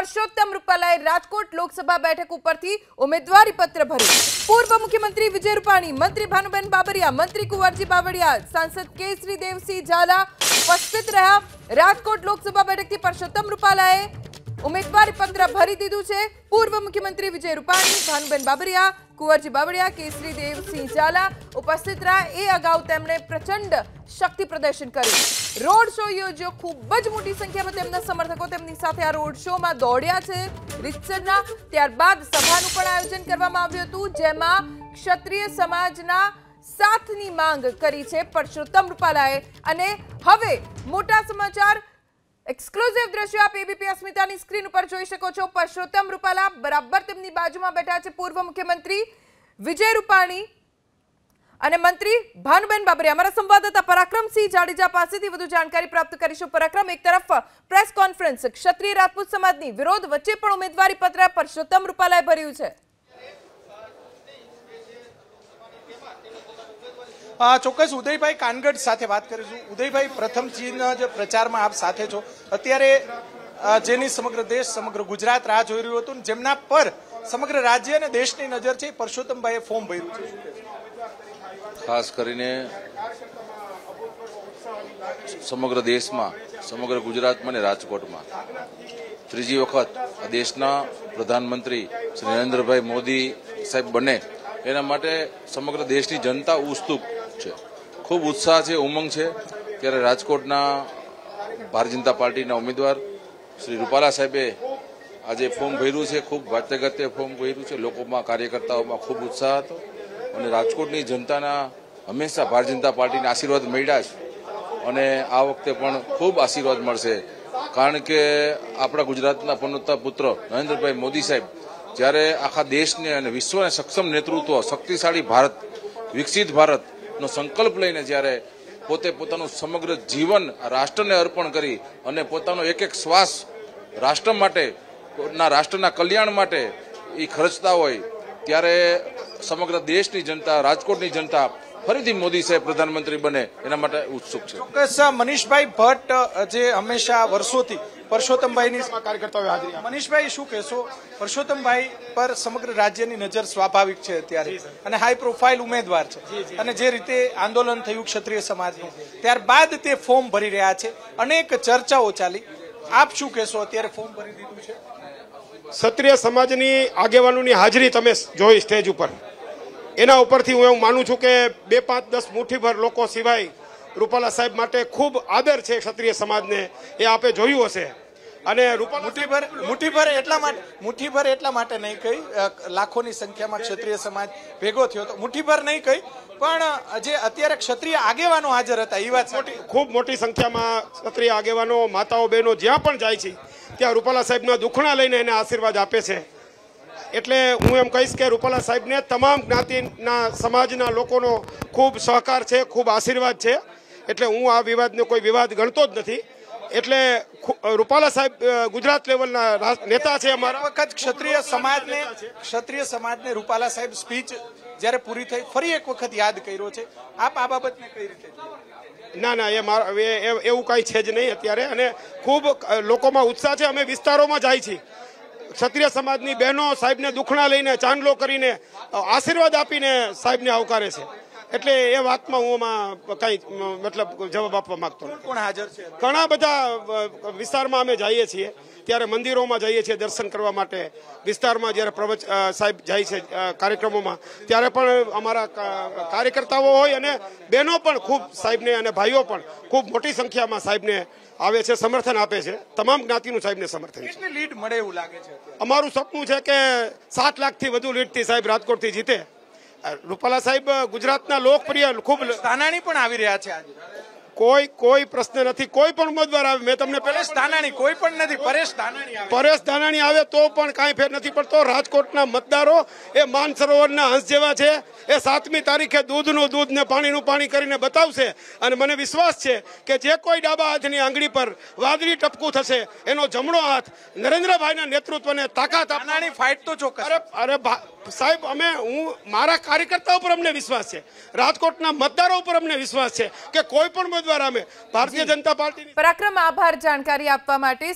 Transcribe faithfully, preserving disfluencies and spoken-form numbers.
परसोत्तम रूपालाए राजकोट लोकसभा बैठक उपरथी उम्मीदवारी पत्र भर्યું। पूर्व मुख्यमंत्री विजय रूपाणी, मंत्री भानुबेन बाबरिया, मंत्री कुंवरजी बावळिया, सांसद केसरी देवसिंह झाला उपस्थित रहा। राजकोट लोकसभा बैठक थी परसोत्तम रूपालाए उम्मीदवारी पत्र भरी दीधुं छे। पूर्व मुख्यमंत्री विजय रूपाणी, भानुबेन बाबरिया, कुंवरजी बावळिया, केसरी देवसिंह झाला उपस्थित रहा। ए अगाऊ तेमणे प्रचंड शक्ति प्रदर्शन कर्युं। रोड शो योज्यो। खूब ज मोटी संख्यामां तेमना समर्थको तेमनी साथे आ रोड शो में दौड्या छे। રીતસરના ત્યારબાદ સભાનું પણ આયોજન કરવામાં આવ્યું હતું, જેમાં ક્ષત્રિય સમાજના સાથની માંગ કરી છે પરસોત્તમ રૂપાલાએ। અને હવે મોટા સમાચાર, એક્સક્લુઝિવ દ્રશ્યો આપ એબીપી અસ્મિતાની સ્ક્રીન ઉપર જોઈ શકો છો। પરસોત્તમ રૂપાલા બરાબર તેમની બાજુમાં બેઠા છે પૂર્વ મુખ્યમંત્રી વિજય રૂપાણી અને મંત્રી ભાનુબેન બાબરિયા। અમારા સંવાદદાતા પરાક્રમસિંહ જાડેજા પાસેથી વધુ જાણકારી પ્રાપ્ત કરીશું। પરાક્રમ, એક તરફ પ્રેસ કોન્ફરન્સ ક્ષત્રિય રાજપૂત સમાજની વિરોધ વચ્ચે પણ ઉમેદવારી પત્ર પરસોત્તમ રૂપાલાએ ભર્યું છે। ચોક્કસ ઉદયભાઈ કાનગડ સાથે વાત કરીશું। ઉદયભાઈ, પ્રથમ ચીન જ પ્રચારમાં આપ સાથે છો। અત્યારે જેની સમગ્ર દેશ, સમગ્ર ગુજરાત રાહ જોઈ રહ્યું હતું, જેમના પર સમગ્ર રાજ્ય અને દેશની નજર છે, પરસોત્તમભાઈએ ફોર્મ ભર્યું છે। ખાસ કરીને સમગ્ર દેશમાં, સમગ્ર ગુજરાતમાં અને રાજકોટમાં ત્રીજી વખત દેશના પ્રધાનમંત્રી શ્રી નરેન્દ્રભાઈ મોદી સાહેબ બને એના માટે સમગ્ર દેશની જનતા ઉત્સુક છે, ખૂબ ઉત્સાહ છે, ઉમંગ છે। ત્યારે રાજકોટના ભારતીય જનતા પાર્ટીના ઉમેદવાર શ્રી રૂપાલા સાહેબે આજે ફોર્મ ભર્યું છે। ખૂબ વાત્યગત્ય ફોર્મ ભર્યું છે। લોકોમાં, કાર્યકર્તાઓમાં ખૂબ ઉત્સાહ હતો અને રાજકોટની જનતાના હંમેશા ભારતીય જનતા પાર્ટીને આશીર્વાદ મળ્યા છે અને આ વખતે પણ ખૂબ આશીર્વાદ મળશે, કારણ કે આપણા ગુજરાતના પનોતા પુત્ર નરેન્દ્રભાઈ મોદી સાહેબ જ્યારે આખા દેશને અને વિશ્વને સક્ષમ નેતૃત્વ, શક્તિશાળી ભારત, વિકસિત ભારતનો સંકલ્પ લઈને જ્યારે પોતે પોતાનું સમગ્ર જીવન રાષ્ટ્રને અર્પણ કરી અને પોતાનો એક એક શ્વાસ રાષ્ટ્ર માટે, રાષ્ટ્રના કલ્યાણ માટે એ ખર્ચતા હોય, ત્યારે સમગ્ર દેશની જનતા, રાજકોટની જનતા ફરીથી મોદી સાહેબ પ્રધાનમંત્રી બને એના માટે ઉત્સુક છે। ચોક્કસ મનીષભાઈ ભટ્ટ જે હંમેશા વર્ષોથી પરસોત્તમભાઈની કાર્યકર્તાઓ હાજરી, મનીષભાઈ શું કહેશો? પરસોત્તમભાઈ પર સમગ્ર રાજ્યની નજર સ્વાભાવિક છે અત્યારે અને હાઈ પ્રોફાઇલ ઉમેદવાર છે અને જે રીતે આંદોલન થયું ક્ષત્રિય સમાજનું, ત્યારબાદ તે ફોર્મ ભરી રહ્યા છે, અનેક ચર્ચાઓ ચાલી, આપ શું કહેશો? અત્યારે ફોર્મ ભરી દીધું છે। ક્ષત્રિય સમાજની આગેવાનોની હાજરી તમે જોઈ સ્ટેજ ઉપર, એના ઉપરથી હું એવું માનું છું કે બે પાંચ દસ મુઠ્ઠીભર લોકો સિવાય રૂપાલા સાહેબ માટે ખૂબ આદર છે ક્ષત્રિય સમાજને, એ આપે જોયું હશે। અને મુઠ્ઠીભર મુઠ્ઠીભર એટલા માટે મુઠ્ઠીભર એટલા માટે નહીં કહી, લાખોની સંખ્યામાં ક્ષત્રિય સમાજ ભેગો થયો તો મુઠ્ઠીભર નહીં કહી, પણ જે અત્યારે ક્ષત્રિય આગેવાનો હાજર હતા એ વાત મોટી, ખૂબ મોટી સંખ્યામાં ક્ષત્રિય આગેવાનો, માતાઓ, બહેનો જ્યાં પણ જાય છે ત્યાં રૂપાલા સાહેબના દુખણા લઈને એને આશીર્વાદ આપે છે। એટલે હું એમ કહીશ કે રૂપાલા સાહેબને તમામ જ્ઞાતિના, સમાજના લોકોનો ખૂબ સહકાર છે, ખૂબ આશીર્વાદ છે। એટલે હું આ વિવાદને કોઈ વિવાદ ગણતો જ નથી। એટલે રૂપાલા સાહેબ ગુજરાત લેવલના નેતા છે અમારા। વખત ક્ષત્રિય સમાજને ક્ષત્રિય સમાજને રૂપાલા સાહેબ સ્પીચ જ્યારે પૂરી થઈ ફરી એક વખત યાદ કર્યો છે, આપ આ બાબતને કઈ રીતે? ના ના, એ મારા એવું કાંઈ છે જ નહીં અત્યારે, અને ખૂબ લોકોમાં ઉત્સાહ છે। અમે વિસ્તારોમાં જાય છીએ, ક્ષત્રિય સમાજની બહેનો સાહેબને દુખણા લઈને, ચાંદલો કરીને, આશીર્વાદ આપીને સાહેબને આવકારે છે। એટલે એ વાતમાં હું એમાં કઈ મતલબ જવાબ આપવા માંગતો નથી। કોણ હાજર છે? ઘણા બધા વિસ્તારમાં અમે જઈએ છીએ, ત્યારે મંદિરોમાં જઈએ છીએ દર્શન કરવા માટે, વિસ્તારમાં જ્યારે પ્રવચ સાહેબ જાય છે કાર્યક્રમોમાં, ત્યારે પણ અમારા કાર્યકર્તાઓ હોય અને બહેનો પણ ખૂબ સાહેબને, અને ભાઈઓ પણ ખૂબ મોટી સંખ્યામાં સાહેબને આવે છે, સમર્થન આપે છે। તમામ જ્ઞાતિનું સાહેબને સમર્થન છે। કેટલી લીડ મળે એવું લાગે છે? અમારું સપનું છે કે સાત લાખથી વધુ લીડથી સાહેબ રાજકોટથી જીતે। રૂપાલા સાહેબ ગુજરાતના લોકપ્રિય, ખૂબ સ્થાનાણી પણ આવી રહ્યા છે આજે। કોઈ કોઈ પ્રશ્ન નથી, કોઈ પણ ઉમેદવાર આવે, મેં તમને પરેશ ધાનાણી કોઈ પણ નથી, પરેશ ધાનાણી આવે, પરેશ ધાનાણી આવે તો પણ કાંઈ ફેર નથી પડતો। રાજકોટના મતદારો એ માન સરોવરના હંસ જેવા છે, એ સાતમી તારીખે દૂધનું દૂધ ને પાણીનું પાણી કરીને બતાવશે। અને મને વિશ્વાસ છે કે જે કોઈ ડાબા હાથની આંગળી પર વાદળી ટપકું થશે, એનો જમણો હાથ નરેન્દ્રભાઈના નેતૃત્વને તાકાત ધાનાણી ફાઇટ તો ચોક્કસ। અરે અરે સાહેબ, અમે હું મારા કાર્યકર્તાઓ પર અમને વિશ્વાસ છે, રાજકોટના મતદારો ઉપર અમને વિશ્વાસ છે કે કોઈ પણ ઉમેદવાર અમે ભારતીય જનતા પાર્ટી। પરાક્રમ, આભાર જાણકારી આપવા માટે।